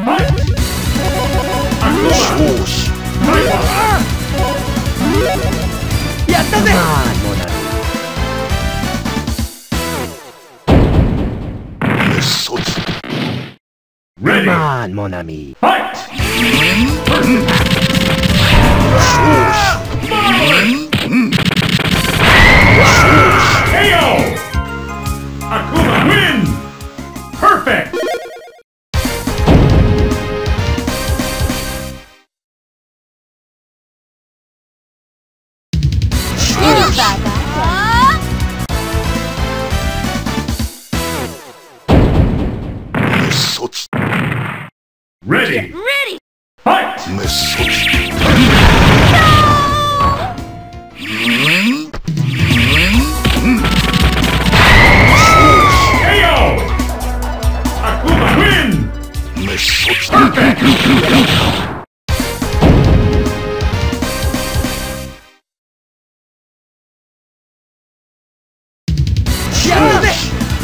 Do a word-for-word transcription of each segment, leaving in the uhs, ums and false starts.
Fight! Akuma! Yatta ze! Ready! Come on, mon ami. Fight! K O! Akuma win! Perfect! Ready! Ready! Fight! K O! Akuma win! Perfect! Yatta ze!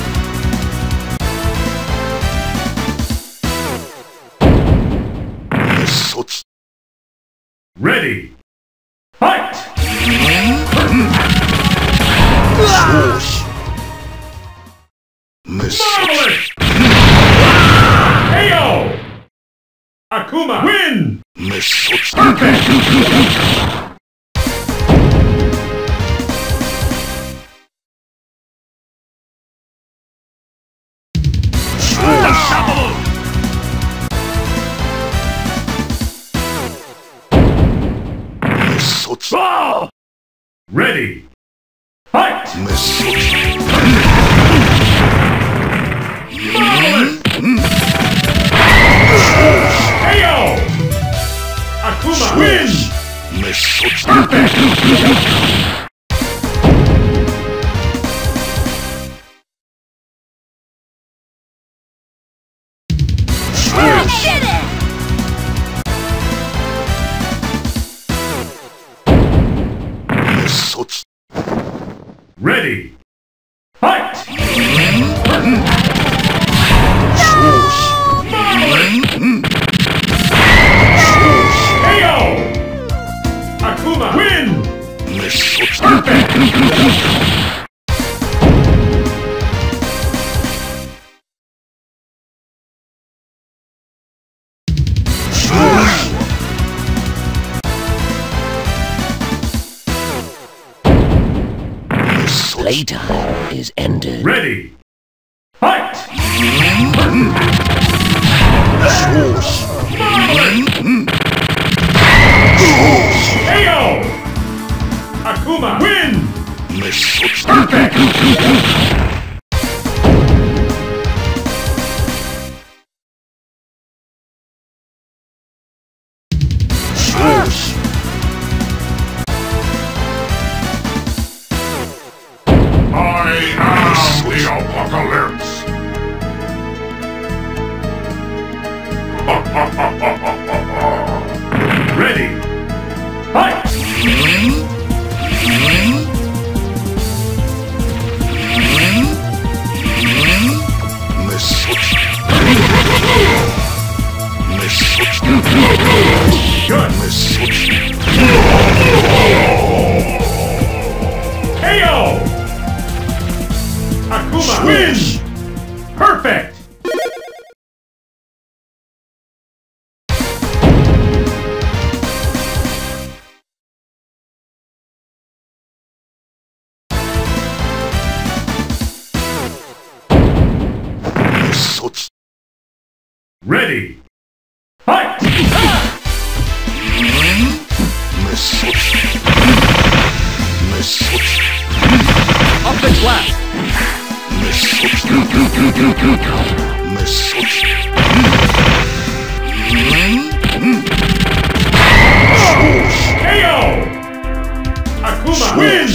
Ready! Fight! Marvelous! K O! Akuma win! Perfect! Oh! Ready! Fight! Marvelous! K O! Akuma win! Perfect! Did it! Ready! Fight! K O! Akuma win! Perfect! Playtime is ended. Ready! Fight! K O! Akuma win! Perfect! I am the apocalypse! Ready! Fight! Good! K O! Akuma win! Perfect! Ready! Fight! Up the glass! K O! Akuma win!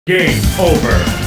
Game over.